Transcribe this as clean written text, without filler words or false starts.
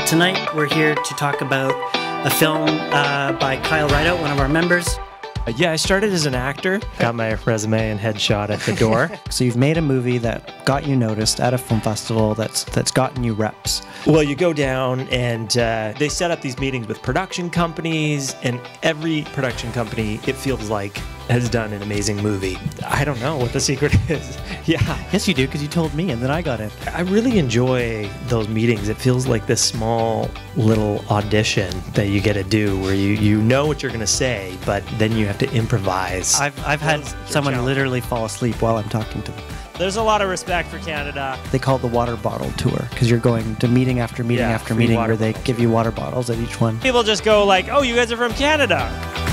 Tonight we're here to talk about a film by Kyle Rideout, one of our members. Yeah, I started as an actor, got my resume and headshot at the door. So you've made a movie that got you noticed at a film festival that's gotten you reps. Well, you go down and they set up these meetings with production companies, and every production company, it feels like, has done an amazing movie. I don't know what the secret is. Yeah. Yes, you do, because you told me, and then I got in. I really enjoy those meetings. It feels like this small little audition that you get to do where you know what you're going to say, but then you have to improvise. I've had someone literally fall asleep while I'm talking to them. There's a lot of respect for Canada. They call it the water bottle tour, because you're going to meeting after meeting after meeting where they give you water bottles at each one. People just go like, oh, you guys are from Canada.